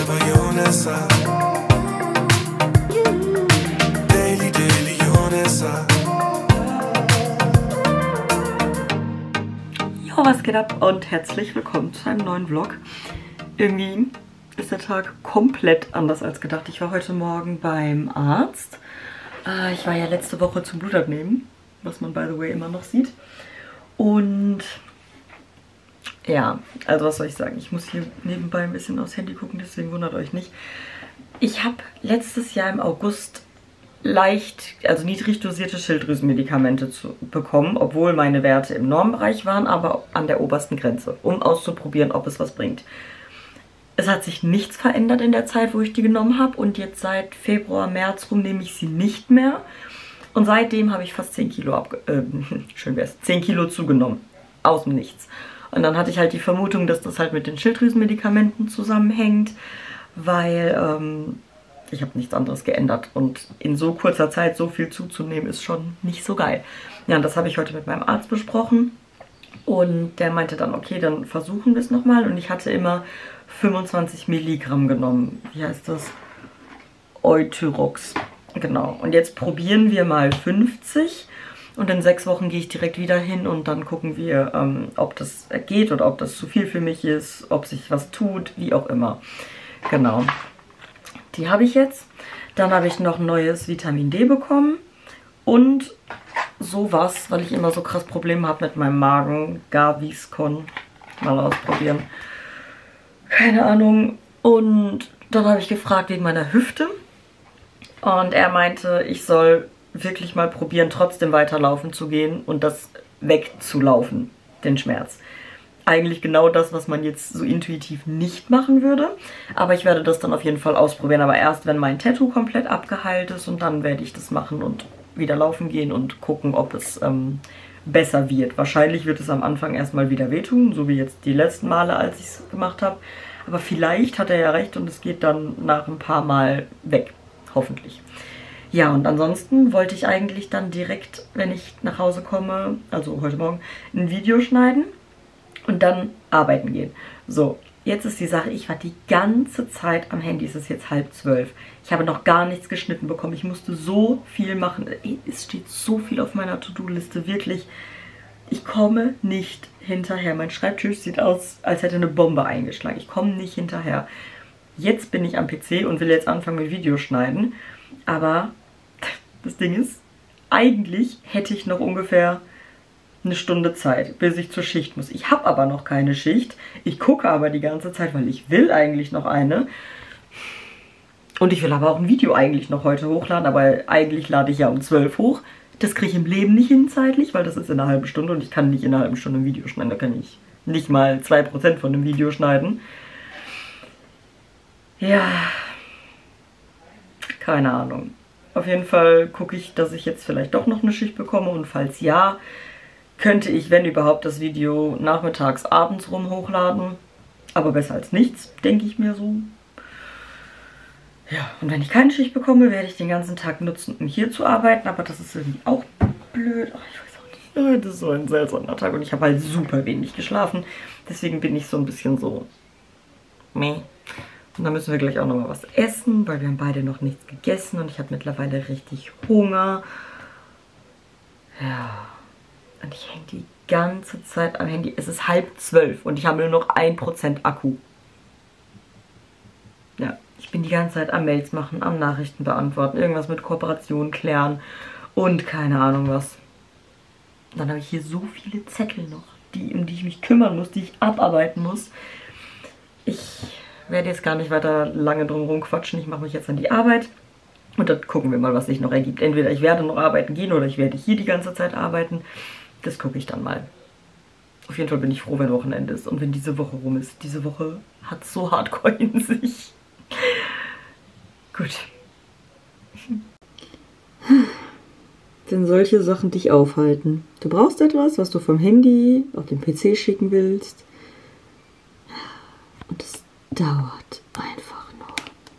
Bayonessa. Daily, daily, Jonessa. Jo, was geht ab und herzlich willkommen zu einem neuen Vlog. Irgendwie ist der Tag komplett anders als gedacht. Ich war heute Morgen beim Arzt. Ich war ja letzte Woche zum Blutabnehmen, was man by the way immer noch sieht. Und ja, also was soll ich sagen? Ich muss hier nebenbei ein bisschen aufs Handy gucken, deswegen wundert euch nicht. Ich habe letztes Jahr im August niedrig dosierte Schilddrüsenmedikamente bekommen, obwohl meine Werte im Normbereich waren, aber an der obersten Grenze, um auszuprobieren, ob es was bringt. Es hat sich nichts verändert in der Zeit, wo ich die genommen habe, und jetzt seit Februar, März rum nehme ich sie nicht mehr. Und seitdem habe ich fast 10 Kilo 10 Kilo zugenommen. Aus dem Nichts. Und dann hatte ich halt die Vermutung, dass das halt mit den Schilddrüsenmedikamenten zusammenhängt, weil ich habe nichts anderes geändert. Und in so kurzer Zeit so viel zuzunehmen, ist schon nicht so geil. Ja, und das habe ich heute mit meinem Arzt besprochen. Und der meinte dann, okay, dann versuchen wir es nochmal. Und ich hatte immer 25 Milligramm genommen. Wie heißt das? Euthyrox. Genau. Und jetzt probieren wir mal 50. Und in 6 Wochen gehe ich direkt wieder hin und dann gucken wir, ob das geht oder ob das zu viel für mich ist, ob sich was tut, wie auch immer. Genau. Die habe ich jetzt. Dann habe ich noch neues Vitamin D bekommen. Und sowas, weil ich immer so krass Probleme habe mit meinem Magen. Gaviscon. Mal ausprobieren. Keine Ahnung. Und dann habe ich gefragt wegen meiner Hüfte. Und er meinte, ich soll wirklich mal probieren, trotzdem weiterlaufen zu gehen und das wegzulaufen, den Schmerz. Eigentlich genau das, was man jetzt so intuitiv nicht machen würde. Aber ich werde das dann auf jeden Fall ausprobieren. Aber erst, wenn mein Tattoo komplett abgeheilt ist, und dann werde ich das machen und wieder laufen gehen und gucken, ob es besser wird. Wahrscheinlich wird es am Anfang erstmal wieder wehtun, so wie jetzt die letzten Male, als ich es gemacht habe. Aber vielleicht hat er ja recht und es geht dann nach ein paar Mal weg. Hoffentlich. Ja, und ansonsten wollte ich eigentlich dann direkt, wenn ich nach Hause komme, also heute Morgen, ein Video schneiden und dann arbeiten gehen. So, jetzt ist die Sache, ich war die ganze Zeit am Handy, es ist jetzt 11:30. Ich habe noch gar nichts geschnitten bekommen, ich musste so viel machen. Es steht so viel auf meiner To-Do-Liste, wirklich. Ich komme nicht hinterher. Mein Schreibtisch sieht aus, als hätte eine Bombe eingeschlagen. Ich komme nicht hinterher. Jetzt bin ich am PC und will jetzt anfangen mit Videos schneiden. Aber das Ding ist, eigentlich hätte ich noch ungefähr eine Stunde Zeit, bis ich zur Schicht muss. Ich habe aber noch keine Schicht. Ich gucke aber die ganze Zeit, weil ich will eigentlich noch eine. Und ich will aber auch ein Video eigentlich noch heute hochladen. Aber eigentlich lade ich ja um 12 hoch. Das kriege ich im Leben nicht hin zeitlich, weil das ist in einer halben Stunde. Und ich kann nicht in einer halben Stunde ein Video schneiden. Da kann ich nicht mal 2% von dem Video schneiden. Ja, keine Ahnung. Auf jeden Fall gucke ich, dass ich jetzt vielleicht doch noch eine Schicht bekomme, und falls ja, könnte ich, wenn überhaupt, das Video nachmittags, abends rum hochladen. Aber besser als nichts, denke ich mir so. Ja, und wenn ich keine Schicht bekomme, werde ich den ganzen Tag nutzen, um hier zu arbeiten. Aber das ist irgendwie auch blöd. Ach, ich weiß auch nicht. Das ist so ein seltsamer Tag und ich habe halt super wenig geschlafen. Deswegen bin ich so ein bisschen so meh. Und dann müssen wir gleich auch noch mal was essen, weil wir haben beide noch nichts gegessen und ich habe mittlerweile richtig Hunger. Ja, und ich hänge die ganze Zeit am Handy. Es ist 11:30 und ich habe nur noch 1% Akku. Ja, ich bin die ganze Zeit am Mails machen, am Nachrichten beantworten, irgendwas mit Kooperationen klären und keine Ahnung was. Und dann habe ich hier so viele Zettel noch, um die ich mich kümmern muss, die ich abarbeiten muss. Ich werde jetzt gar nicht weiter lange drum rumquatschen. Ich mache mich jetzt an die Arbeit und dann gucken wir mal, was sich noch ergibt. Entweder ich werde noch arbeiten gehen oder ich werde hier die ganze Zeit arbeiten. Das gucke ich dann mal. Auf jeden Fall bin ich froh, wenn Wochenende ist und wenn diese Woche rum ist. Diese Woche hat so hardcore in sich. Gut. Wenn solche Sachen dich aufhalten. Du brauchst etwas, was du vom Handy auf den PC schicken willst. Und es dauert einfach nur.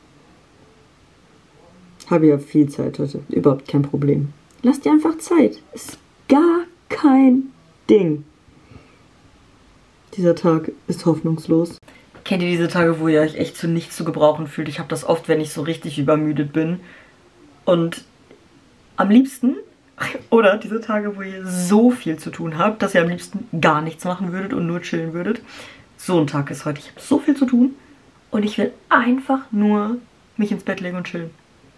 Habe ja viel Zeit heute. Überhaupt kein Problem. Lass dir einfach Zeit. Ist gar kein Ding. Dieser Tag ist hoffnungslos. Kennt ihr diese Tage, wo ihr euch echt zu nichts zu gebrauchen fühlt? Ich habe das oft, wenn ich so richtig übermüdet bin. Und am liebsten, oder diese Tage, wo ihr so viel zu tun habt, dass ihr am liebsten gar nichts machen würdet und nur chillen würdet. So ein Tag ist heute. Ich habe so viel zu tun und ich will einfach nur mich ins Bett legen und chillen.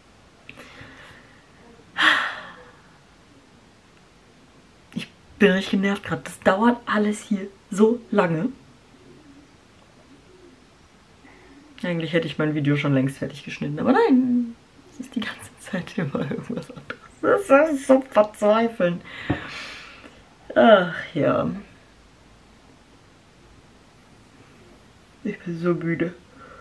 Ich bin richtig genervt gerade. Das dauert alles hier so lange. Eigentlich hätte ich mein Video schon längst fertig geschnitten, aber nein, es ist die ganze Zeit immer irgendwas anderes. Das ist so verzweifeln. Ach ja. Ich bin so müde.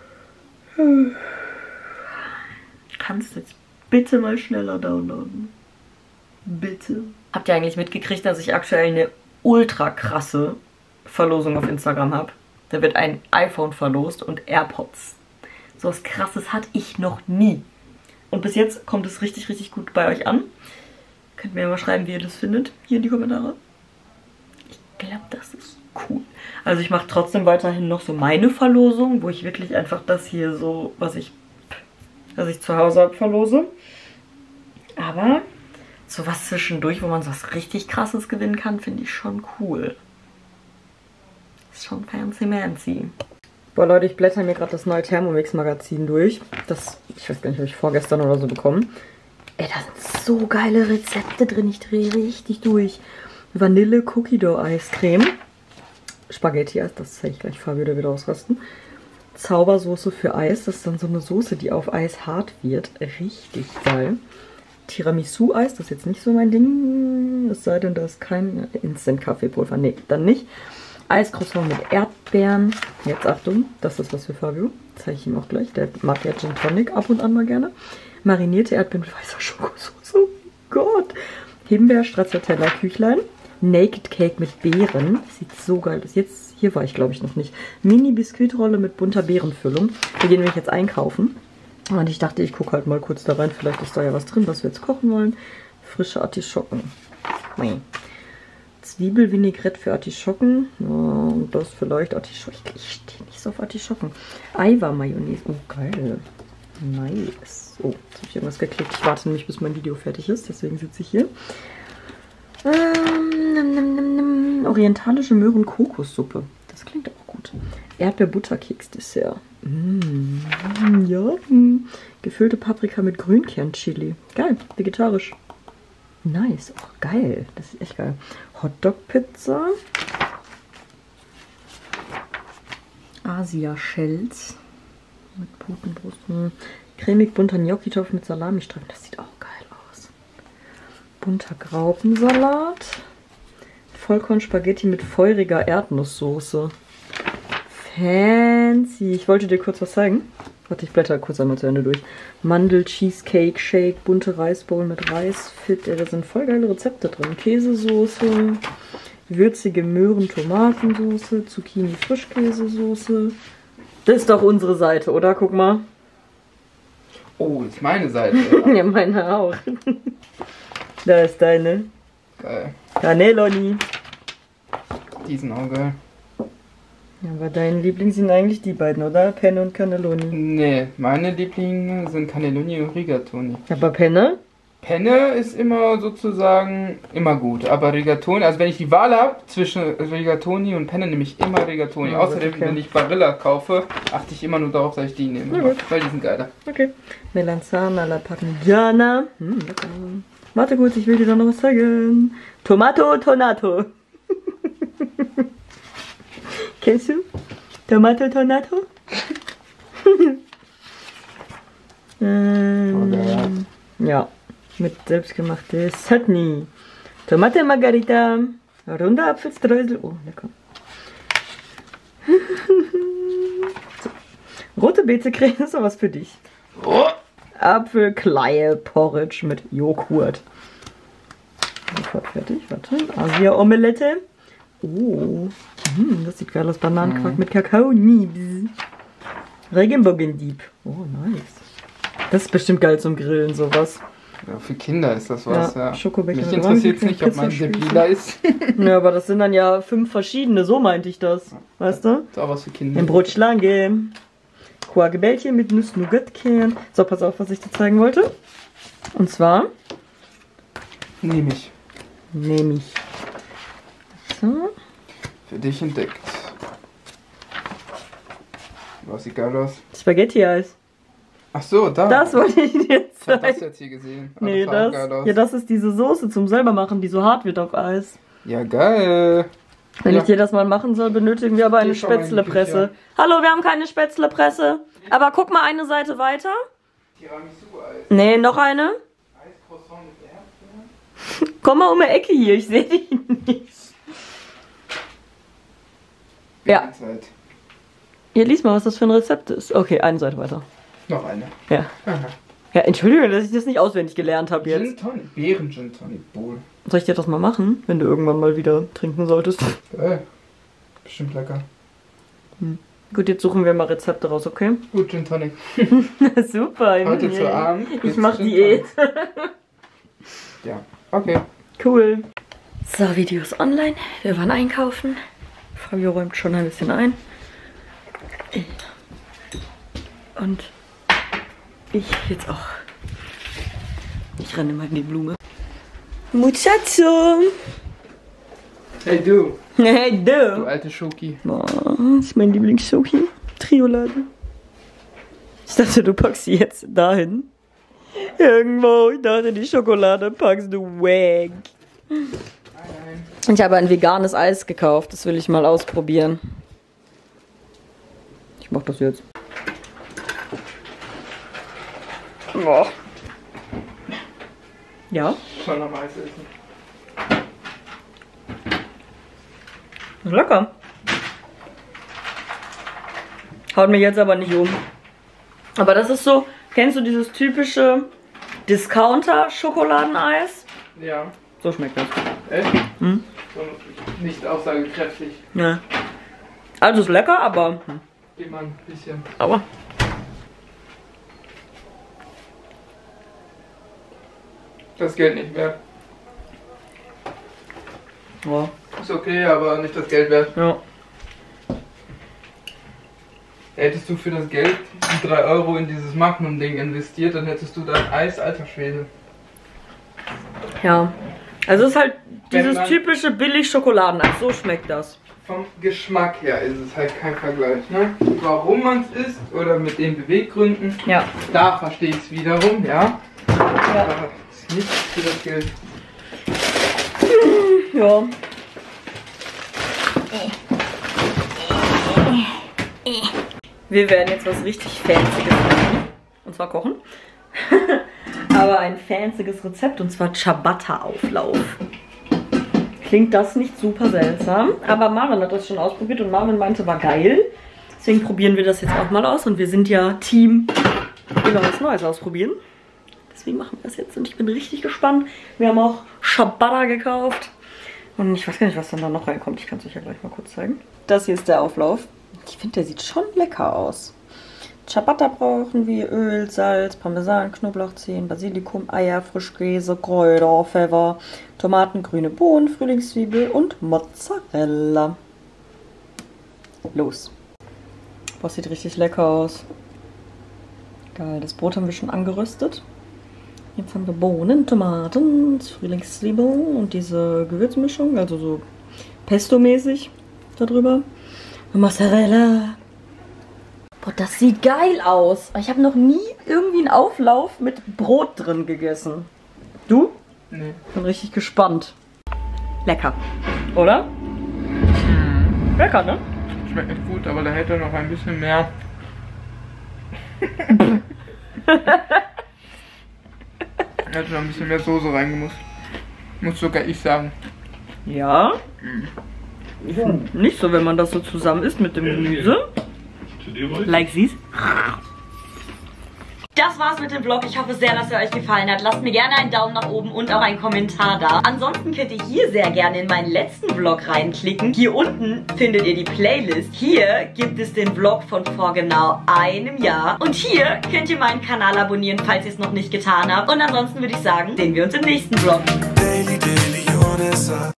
Kannst du jetzt bitte mal schneller downloaden? Bitte. Habt ihr eigentlich mitgekriegt, dass ich aktuell eine ultra krasse Verlosung auf Instagram habe? Da wird ein iPhone verlost und AirPods. So was Krasses hatte ich noch nie. Und bis jetzt kommt es richtig, richtig gut bei euch an. Könnt mir mal schreiben, wie ihr das findet, hier in die Kommentare. Ich glaube, das ist cool. Also ich mache trotzdem weiterhin noch so meine Verlosung, wo ich wirklich einfach das hier so, was ich zu Hause habe, verlose. Aber sowas zwischendurch, wo man so was richtig Krasses gewinnen kann, finde ich schon cool. Ist schon fancy-mancy. Boah Leute, ich blätter mir gerade das neue Thermomix-Magazin durch. Ich weiß gar nicht, habe ich vorgestern oder so bekommen. Ey, da sind so geile Rezepte drin. Ich drehe richtig durch. Vanille Cookie Dough Eiscreme. Spaghetti-Eis, das zeige ich gleich. Fabio, der wird ausrasten. Zaubersoße für Eis. Das ist dann so eine Soße, die auf Eis hart wird. Richtig geil. Tiramisu-Eis, das ist jetzt nicht so mein Ding. Es sei denn, da ist kein Instant-Kaffeepulver. Nee, dann nicht. Eiscroissant mit Erdbeeren. Jetzt Achtung, das ist was für Fabio. Zeige ich ihm auch gleich. Der mag ja Gin Tonic ab und an mal gerne. Marinierte Erdbeeren mit weißer Schokosauce. Oh Gott. Himbeer, Stracciatella, Küchlein. Naked Cake mit Beeren. Das sieht so geil aus. Jetzt, hier war ich glaube ich noch nicht. Mini-Biskuitrolle mit bunter Beerenfüllung. Wir gehen nämlich jetzt einkaufen. Und ich dachte, ich gucke halt mal kurz da rein. Vielleicht ist da ja was drin, was wir jetzt kochen wollen. Frische Artischocken. Zwiebelvinaigrette für Artischocken. Ja, und das vielleicht Artischocken. Ich stehe nicht so auf Artischocken. Eiwa-Mayonnaise. Oh, geil. Nice. Oh, jetzt habe ich irgendwas geklickt. Ich warte nämlich, bis mein Video fertig ist. Deswegen sitze ich hier. Orientalische Möhren-Kokossuppe. Das klingt auch gut. Erdbeer-Butterkeks-Dessert. Ja. Gefüllte Paprika mit Grünkernchili. Geil. Vegetarisch. Nice. Oh, geil. Das ist echt geil. Hotdog-Pizza. Asia-Shells. Mit Putenbrust. Cremig bunter Gnocchi-Topf mit Salamistreifen. Das sieht auch geil aus. Bunter Graupensalat. Vollkornspaghetti mit feuriger Erdnusssoße. Fancy. Ich wollte dir kurz was zeigen. Warte, ich blätter kurz einmal zu Ende durch. Mandel, Cheesecake, Shake, bunte Reisbowl mit Reis, fit. Da sind voll geile Rezepte drin. Käsesoße, würzige Möhren-Tomatensoße, Zucchini-Frischkäsesoße. Das ist doch unsere Seite, oder? Guck mal. Oh, das ist meine Seite. Ja, meine auch. Da ist deine. Geil. Cannelloni. Die sind auch geil. Ja, aber dein Liebling sind eigentlich die beiden, oder? Penne und Cannelloni. Nee, meine Lieblinge sind Cannelloni und Rigatoni. Aber Penne? Penne ist immer sozusagen immer gut, aber Rigatoni, also wenn ich die Wahl habe zwischen Rigatoni und Penne, nehme ich immer Rigatoni. Ja, Außerdem, okay. wenn ich Barilla kaufe, achte ich immer nur darauf, dass ich die nehme, Ja, gut. weil die sind geiler. Okay. Melanzana alla Parmigiana. Lecker. Warte kurz, ich will dir doch noch was zeigen. Tomato Tonato. Kennst du? Tomato Tonato? Ja, mit selbstgemachte Chutney. Tomate Margarita. Runder Apfelstreusel. Oh, lecker. So. Rote Beete-Creme ist sowas für dich. Oh. Apfelkleie-Porridge mit Joghurt. Sofort fertig, warte. Asia-Omelette. Oh, das sieht geil aus. Bananenquark mit Kakao-Nibs. Regenbogendieb. Oh, nice. Das ist bestimmt geil zum Grillen, sowas. Ja, für Kinder ist das was, ja. Schokobecher. Mich interessiert es nicht, ob mein Dip lila ist. Ja, aber das sind dann ja 5 verschiedene, so meinte ich das. Weißt du? Ist auch was für Kinder. Ein Brotschlange. Quarkebällchen mit Nuss-Nougat-Kern. So, pass auf, was ich dir zeigen wollte. Und zwar Nehme ich. So. Für dich entdeckt. Was sieht geil aus? Spaghetti-Eis. Ach so, da. Das wollte ich dir Ich hab das zeigen. jetzt hier gesehen. Ah, Nee, das sah auch geil das, aus. ja, das ist diese Soße zum selber machen, die so hart wird auf Eis. Ja, geil. Wenn Ja. ich dir das mal machen soll, benötigen wir aber eine Geh schon mal in die Spätzlepresse. Küche. Hallo, wir haben keine Spätzlepresse. Aber guck mal eine Seite weiter. Tiramisu-Eis. Nee, noch eine. Eiscroissant mit Erdbeeren. Komm mal um die Ecke hier, ich sehe dich nicht. Ja. Zeit. Hier, lies mal, was das für ein Rezept ist. Okay, eine Seite weiter. Noch eine. Ja. Aha. Ja, Entschuldigung, dass ich das nicht auswendig gelernt habe Gin jetzt. Tonic. Beeren Gin Tonic Bowl. Soll ich dir das mal machen, wenn du irgendwann mal wieder trinken solltest? Bestimmt lecker. Gut, jetzt suchen wir mal Rezepte raus, okay? Gut, Gin Tonic. Super. Heute yeah. zu Abend. Ich gibt's mach Gin Diät. Tonic. Ja, okay. Cool. So, Videos online. Wir waren einkaufen. Fabio räumt schon ein bisschen ein. Und ich jetzt auch. Ich renne mal in die Blume. Muchacho! Hey du. Hey, Du du! alte Schoki. Boah, das ist mein Lieblingsschoki. Triolade. Ich dachte, du packst sie jetzt dahin. Irgendwo. Ich dachte, die Schokolade packst du weg. Ich habe ein veganes Eis gekauft. Das will ich mal ausprobieren. Ich mach das jetzt. Boah. Ja, Schon am Eis essen. lecker. Haut mich jetzt aber nicht um. Aber das ist so, kennst du dieses typische Discounter-Schokoladeneis? Ja. So schmeckt das. Echt? Hm? So nicht aussagekräftig. Ja. Also ist lecker, aber... Gib mal ein bisschen. Aber... Das Geld nicht wert. Ja. Ist okay, aber nicht das Geld wert. Ja. Hättest du für das Geld die 3 Euro in dieses Magnum-Ding investiert, dann hättest du dein Eis, alter Schwede. Ja. Also es ist halt Wenn dieses man- typische Billig-Schokoladeneis. So schmeckt das. Vom Geschmack her ist es halt kein Vergleich, ne? Warum man es isst oder mit den Beweggründen, Ja. da verstehe ich es wiederum, ja? Ja. Aber es ist nicht für das Geld. Ja. Wir werden jetzt was richtig Fancyes machen. Und zwar kochen. Aber ein fancyes Rezept. Und zwar Ciabatta-Auflauf. Klingt das nicht super seltsam. Aber Marvin hat das schon ausprobiert und Marvin meinte, war geil. Deswegen probieren wir das jetzt auch mal aus. Und wir sind ja Team immer was Neues ausprobieren. Deswegen machen wir das jetzt und ich bin richtig gespannt. Wir haben auch Ciabatta gekauft. Und ich weiß gar nicht, was dann da noch reinkommt. Ich kann es euch ja gleich mal kurz zeigen. Das hier ist der Auflauf. Ich finde, der sieht schon lecker aus. Ciabatta brauchen wir Öl, Salz, Parmesan, Knoblauchzehen, Basilikum, Eier, Frischkäse, Kräuter, Pfeffer, Tomaten, grüne Bohnen, Frühlingszwiebel und Mozzarella. Los. Boah, sieht richtig lecker aus. Geil, das Brot haben wir schon angeröstet. Jetzt haben wir Bohnen, Tomaten, Frühlingszwiebel und diese Gewürzmischung, also so Pesto-mäßig da drüber. Und Mozzarella. Boah, das sieht geil aus. Ich habe noch nie irgendwie einen Auflauf mit Brot drin gegessen. Du? Nee. Bin richtig gespannt. Lecker. Oder? Lecker, ne? Schmeckt echt gut, aber da hätte noch ein bisschen mehr. Hätte noch ein bisschen mehr Soße reingemusst. Muss sogar ich sagen. Ja. Ich find nicht so, wenn man das so zusammen isst mit dem Gemüse. Like these. Das war's mit dem Vlog. Ich hoffe sehr, dass er euch gefallen hat. Lasst mir gerne einen Daumen nach oben und auch einen Kommentar da. Ansonsten könnt ihr hier sehr gerne in meinen letzten Vlog reinklicken. Hier unten findet ihr die Playlist. Hier gibt es den Vlog von vor genau einem Jahr. Und hier könnt ihr meinen Kanal abonnieren, falls ihr es noch nicht getan habt. Und ansonsten würde ich sagen, sehen wir uns im nächsten Vlog. Daily, daily on SR.